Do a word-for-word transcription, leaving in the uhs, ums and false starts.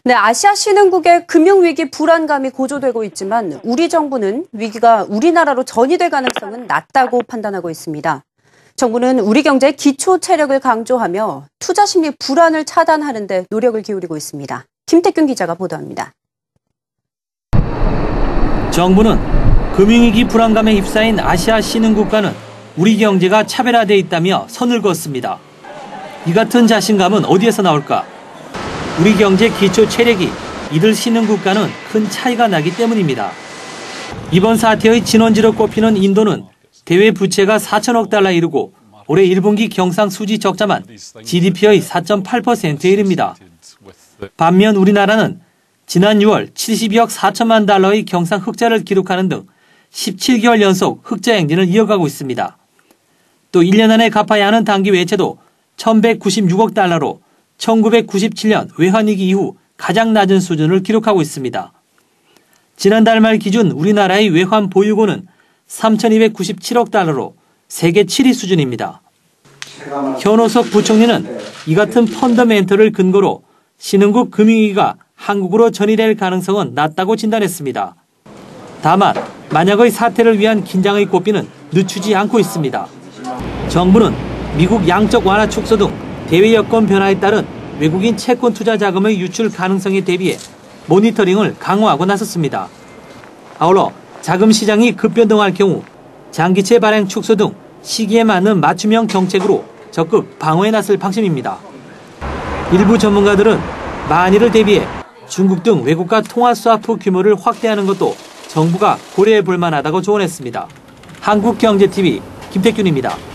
네, 아시아 신흥국의 금융위기 불안감이 고조되고 있지만 우리 정부는 위기가 우리나라로 전이될 가능성은 낮다고 판단하고 있습니다. 정부는 우리 경제의 기초 체력을 강조하며 투자 심리 불안을 차단하는 데 노력을 기울이고 있습니다. 김태균 기자가 보도합니다. 정부는 금융위기 불안감에 휩싸인 아시아 신흥국가는 우리 경제가 차별화돼 있다며 선을 그었습니다. 이 같은 자신감은 어디에서 나올까? 우리 경제 기초 체력이 이들 신흥국가는 큰 차이가 나기 때문입니다. 이번 사태의 진원지로 꼽히는 인도는 대외 부채가 사천억 달러에 이르고 올해 일 분기 경상수지 적자만 지디피의 사 점 팔 퍼센트에 이릅니다. 반면 우리나라는 지난 유월 칠십이억 사천만 달러의 경상 흑자를 기록하는 등 십칠 개월 연속 흑자 행진을 이어가고 있습니다. 또 일 년 안에 갚아야 하는 단기 외채도 천백구십육억 달러로 천구백구십칠 년 외환위기 이후 가장 낮은 수준을 기록하고 있습니다. 지난달 말 기준 우리나라의 외환 보유고는 삼천이백구십칠억 달러로 세계 칠 위 수준입니다. 현오석 부총리는 이 같은 펀더멘털을 근거로 신흥국 금융위기가 한국으로 전이될 가능성은 낮다고 진단했습니다. 다만 만약의 사태를 위한 긴장의 고삐는 늦추지 않고 있습니다. 정부는 미국 양적 완화 축소 등 대외 여건 변화에 따른 외국인 채권 투자 자금의 유출 가능성에 대비해 모니터링을 강화하고 나섰습니다. 아울러 자금 시장이 급변동할 경우 장기채 발행 축소 등 시기에 맞는 맞춤형 정책으로 적극 방어에 나설 방침입니다. 일부 전문가들은 만일을 대비해 중국 등 외국과 통화 스와프 규모를 확대하는 것도 정부가 고려해 볼 만하다고 조언했습니다. 한국경제티비 김태균입니다.